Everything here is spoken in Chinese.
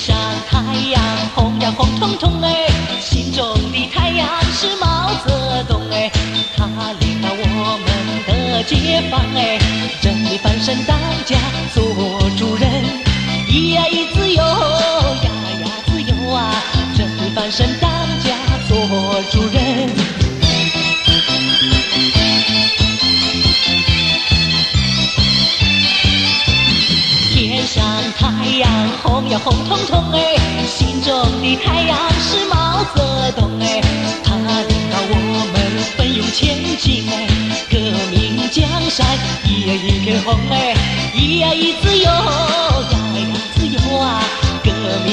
上太阳红呀红彤彤哎，心中的太阳是毛泽东哎，他领导我们的解放哎，真理翻身当家做主人，咿呀咿自由呀呀自由啊，真理翻身当家做主人。天上太阳红呀红彤彤哎，心中的太阳是毛泽东哎，他领导我们奋勇前进哎，革命江山一片红哎，咿呀咿自由呀呀自由啊。